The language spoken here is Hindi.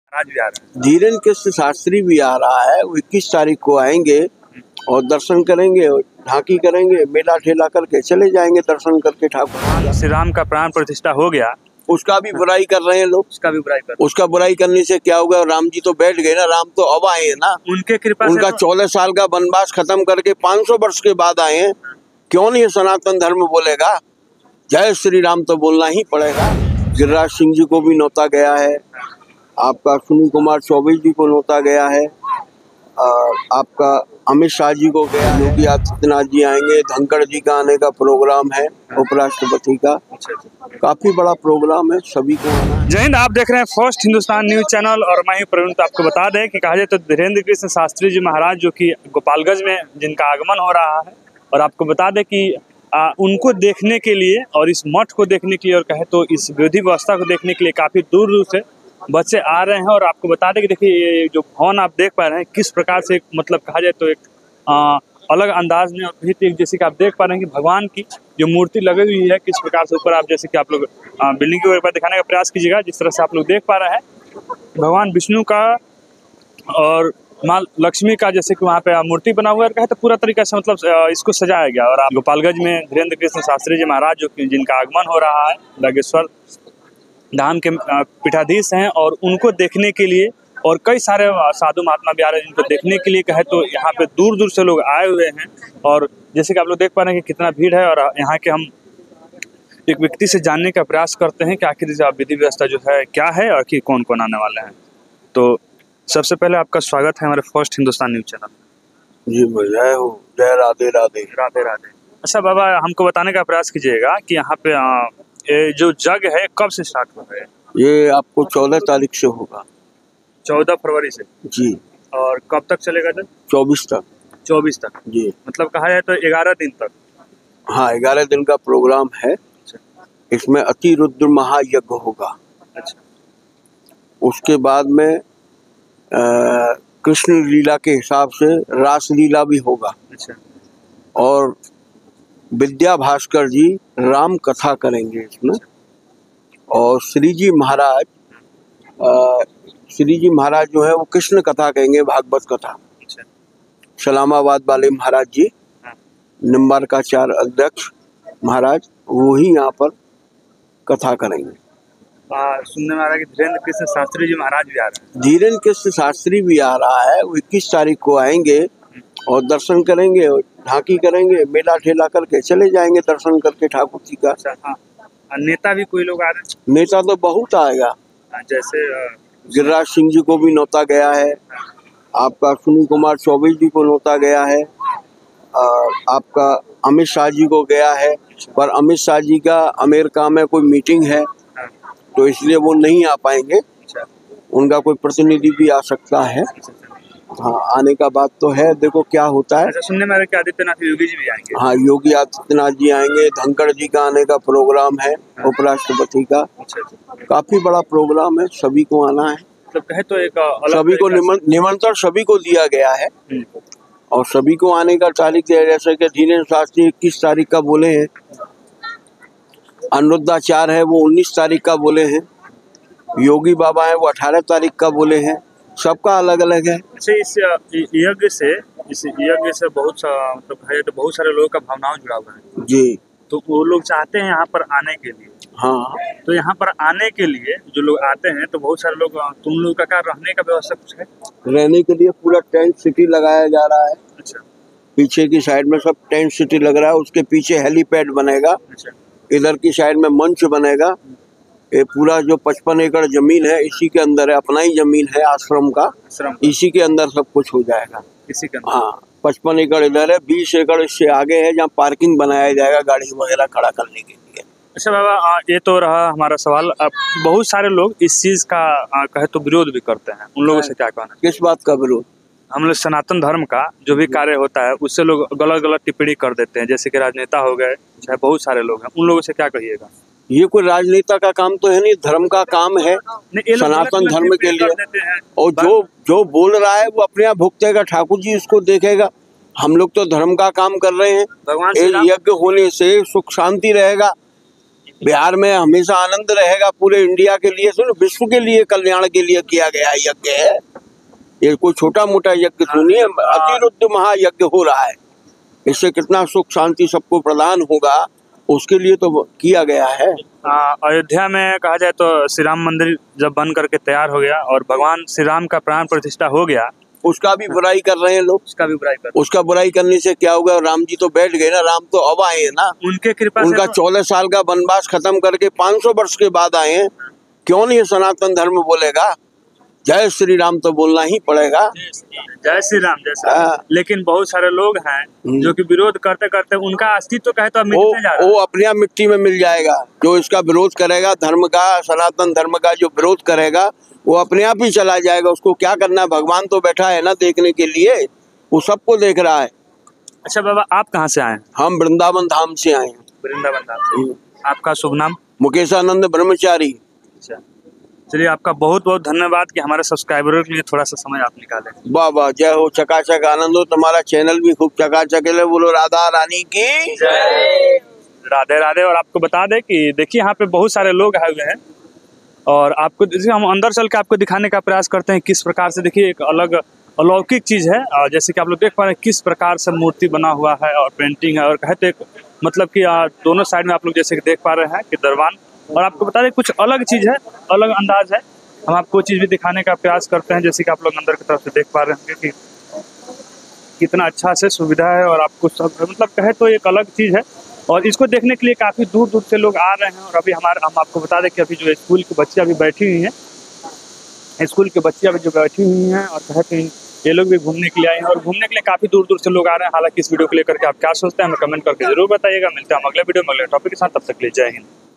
महाराज भी आ रहे हैं। धीरेन्द्र कृष्ण शास्त्री भी आ रहा है। वो 21 तारीख को आएंगे और दर्शन करेंगे और ढाकी करेंगे, मेला ठेला करके चले जाएंगे दर्शन करके ठाकुर। श्री राम का प्राण प्रतिष्ठा हो गया, उसका भी बुराई कर रहे हैं लोग। उसका बुराई करने से क्या होगा? राम जी तो बैठ गए ना, राम तो अब आए हैं ना। उनके कृपा से उनका 14 साल का वनवास खत्म करके 500 वर्ष के बाद आए हैं। क्यों नहीं सनातन धर्म बोलेगा? जय श्री राम तो बोलना ही पड़ेगा। गिरिराज सिंह जी को भी नौता गया है, आपका सुनील कुमार चौबे जी को नौता गया है, आपका अमित शाह जी को गया है, योगी आदित्यनाथ जी आएंगे, धनखड़ जी का आने का प्रोग्राम है, उपराष्ट्रपति का। काफी बड़ा प्रोग्राम है, सभी को आना है। जय हिंद। आप देख रहे हैं फर्स्ट हिंदुस्तान न्यूज चैनल और मैं ही प्रवीण। तो आपको बता दें कि कहा जाए तो धीरेन्द्र कृष्ण शास्त्री जी महाराज जो कि गोपालगंज में जिनका आगमन हो रहा है, और आपको बता दें कि उनको देखने के लिए और इस मठ को देखने के लिए और कहे तो इस विधि व्यवस्था को देखने के लिए काफ़ी दूर दूर से बच्चे आ रहे हैं। और आपको बता दें कि देखिए ये जो भवन आप देख पा रहे हैं किस प्रकार से मतलब कहा जाए तो एक अलग अंदाज में, और भी एक जैसे कि आप देख पा रहे हैं कि भगवान की जो मूर्ति लगी हुई है किस प्रकार से ऊपर, आप जैसे कि आप लोग बिल्डिंग के ऊपर दिखाने का प्रयास कीजिएगा। जिस तरह से आप लोग देख पा रहे हैं भगवान विष्णु का और माँ लक्ष्मी का जैसे कि वहाँ पे मूर्ति बना हुआ है, तो पूरा तरीका से मतलब इसको सजाया गया। और आप गोपालगंज में धीरेन्द्र कृष्ण शास्त्री जी महाराज जो कि जिनका आगमन हो रहा है, बागेश्वर धाम के पीठाधीश हैं, और उनको देखने के लिए और कई सारे साधु महात्मा भी आ रहे हैं जिनको देखने के लिए कहे तो यहाँ पे दूर दूर से लोग आए हुए हैं। और जैसे कि आप लोग देख पा रहे हैं कि कितना भीड़ है, और यहाँ के हम एक व्यक्ति से जानने का प्रयास करते हैं कि आखिर विधि व्यवस्था जो है क्या है और कि कौन कौन आने वाले हैं। तो सबसे पहले आपका स्वागत है हमारे फर्स्ट हिंदुस्तान न्यूज चैनल। जी जय हो, जय राधे राधे। राधे राधे। अच्छा बाबा, हमको बताने का प्रयास कीजिएगा कि यहाँ पे ये जो जग है कब से स्टार्ट हो रहा है? ये आपको 14 तारीख से होगा। 14 फरवरी से जी। और कब तक चलेगा जग? 24 तक। 24 तक जी। मतलब कहा जाए तो 11 दिन तक। हाँ, 11 दिन का प्रोग्राम है। इसमें अति रुद्र महायज्ञ होगा। अच्छा। उसके बाद में कृष्ण लीला के हिसाब से रास लीला भी होगा। अच्छा। और विद्या भास्कर जी राम कथा करेंगे इसमें। और श्री जी महाराज जो है वो कृष्ण कथा कहेंगे, भागवत कथा। अच्छा। सलामाबाद वाले महाराज जी, निम्बारकाचार्य अध्यक्ष महाराज, वो ही यहाँ पर कथा करेंगे। सुनने में आ रहा है कि धीरेन्द्र कृष्ण शास्त्री जी महाराज भी आ रहे हैं। धीरेन्द्र कृष्ण शास्त्री भी आ रहा है। वो 21 तारीख को आएंगे और दर्शन करेंगे और ढाकी करेंगे, मेला ठेला करके चले जाएंगे दर्शन करके ठाकुर जी का। अच्छा, हाँ। नेता भी कोई लोग आ रहे हैं? नेता तो बहुत आएगा। जैसे गिरिराज सिंह जी को भी नौता गया है, आपका सुनील कुमार चौबे जी को नौता गया है, आपका अमित शाह जी को गया है। पर अमित शाह जी का अमेरिका में कोई मीटिंग है तो इसलिए वो नहीं आ पाएंगे। उनका कोई प्रतिनिधि भी आ सकता है। हाँ, आने का बात तो है, देखो क्या होता है। अच्छा, सुनने में आ रहा है कि आदित्यनाथ योगी जी भी आएंगे। हाँ, योगी आदित्यनाथ जी आएंगे, धनखड़ जी का आने का प्रोग्राम है, उपराष्ट्रपति का। काफी बड़ा प्रोग्राम है, सभी को आना है। मतलब कहे तो एक सभी को निमंत्रण सभी को दिया गया है और सभी को आने का तारीख दिया। जैसे कि धीरेन्द्र शास्त्री 21 तारीख का बोले हैं, अनिरुद्धाचार्य है वो 19 तारीख का बोले हैं, योगी बाबा है वो 18 तारीख का बोले हैं। सबका अलग अलग है। अच्छा, इस यज्ञ से बहुत मतलब है तो बहुत सारे लोगों का भावनाओं जुड़ा हुआ है जी। तो वो लोग चाहते हैं यहाँ पर आने के लिए। हाँ, तो यहाँ पर आने के लिए जो लोग आते हैं तो बहुत सारे लोग, तुम लोग का क्या रहने का व्यवस्था कुछ है? रहने के लिए पूरा टेंट सिटी लगाया जा रहा है। अच्छा। पीछे की साइड में सब टेंट सिटी लग रहा है, उसके पीछे हेलीपैड बनेगा। अच्छा। इधर की साइड में मंच बनेगा। ये पूरा जो 55 एकड़ जमीन है इसी के अंदर है, अपना ही जमीन है आश्रम का, इसी के अंदर सब कुछ हो जाएगा। इसी के अंदर? हाँ, 55 एकड़ इधर है, 20 एकड़ इससे आगे है जहाँ पार्किंग बनाया जाएगा गाड़ी वगैरह खड़ा करने के लिए। अच्छा बाबा, ये तो रहा हमारा सवाल। अब बहुत सारे लोग इस चीज का कहे तो विरोध भी करते हैं, उन लोगों से क्या कहना? किस बात का विरोध? हम लोग सनातन धर्म का जो भी कार्य होता है उससे लोग गलत गलत टिप्पणी कर देते हैं, जैसे कि राजनेता हो गए, चाहे बहुत सारे लोग हैं, उन लोगों से क्या कहिएगा? ये कोई राजनेता का काम तो है नहीं, धर्म का काम है, सनातन धर्म के लिए। और जो बोल रहा है वो अपने आप भुगतेगा, ठाकुर जी उसको देखेगा। हम लोग तो धर्म का काम कर रहे हैं। यज्ञ होने से सुख शांति रहेगा। बिहार में हमेशा आनंद रहेगा। पूरे इंडिया के लिए, सुनो, विश्व के लिए, कल्याण के लिए किया गया यज्ञ है ये। कोई छोटा मोटा यज्ञ सुनिए, अतिरुद्ध महायज्ञ हो रहा है। इससे कितना सुख शांति सबको प्रदान होगा, उसके लिए तो किया गया है। अयोध्या में कहा जाए तो श्री राम मंदिर जब बन करके तैयार हो गया और भगवान श्री राम का प्राण प्रतिष्ठा हो गया, उसका भी बुराई कर रहे हैं लोग। उसका बुराई करने से क्या होगा? राम जी तो बैठ गए ना, राम तो अब आए हैं ना, उनके कृपा उनका से 14 साल का वनवास खत्म करके 500 वर्ष के बाद आए हैं। क्यों नहीं सनातन धर्म बोलेगा? जय श्री राम तो बोलना ही पड़ेगा। जय श्री राम, जय श्री राम। लेकिन बहुत सारे लोग हैं जो कि विरोध करते करते उनका अस्तित्व कहे तो मिटने जा रहा है। वो अपने आप मिट्टी में मिल जाएगा। जो इसका विरोध करेगा, धर्म का, सनातन धर्म का जो विरोध करेगा, वो अपने आप ही चला जाएगा। उसको क्या करना है? भगवान तो बैठा है ना देखने के लिए, वो सबको देख रहा है। अच्छा बाबा, आप कहाँ से आए? हम वृंदावन धाम से आए हैं। वृंदावन धाम से। आपका शुभ नाम? मुकेशानंद ब्रह्मचारी। अच्छा, चलिए, आपका बहुत बहुत धन्यवाद कि हमारे सब्सक्राइबरों के लिए थोड़ा सा समय आप निकाले। वाह वाह, जय हो, चकाचक आनंद हो। तुम्हारा चैनल भी खूब चकाचक है। बोलो राधा रानी की जय। राधे राधे। और आपको बता दें कि देखिए यहाँ पे बहुत सारे लोग आए हुए हैं और आपको हम अंदर चल के आपको दिखाने का प्रयास करते हैं किस प्रकार से। देखिए, एक अलग अलौकिक चीज है जैसे कि आप लोग देख पा रहे हैं किस प्रकार से मूर्ति बना हुआ है और पेंटिंग है। और कहते एक मतलब कि दोनों साइड में आप लोग जैसे कि देख पा रहे हैं कि दरबान। और आपको बता दें कुछ अलग चीज है, अलग अंदाज है। हम आपको चीज भी दिखाने का प्रयास करते हैं जैसे कि आप लोग अंदर की तरफ से देख पा रहे होंगे कि कितना अच्छा से सुविधा है। और आपको सब मतलब कहे तो एक अलग चीज है और इसको देखने के लिए काफी दूर दूर से लोग आ रहे हैं। और अभी हम आपको बता दें कि अभी जो स्कूल की बच्चियां अभी बैठी हुई हैं, स्कूल के बच्चियां अभी जो बैठी हुई हैं और कहते हैं ये लोग भी घूमने के लिए आए हैं। और घूमने के लिए काफी दूर दूर से लोग आ रहे हैं। हालांकि इस वीडियो को लेकर के आप क्या सोचते हैं हमें कमेंट करके जरूर बताइएगा। मिलते हैं हम अगले वीडियो में अगले टॉपिक के साथ। तब तक के लिए जय हिंद।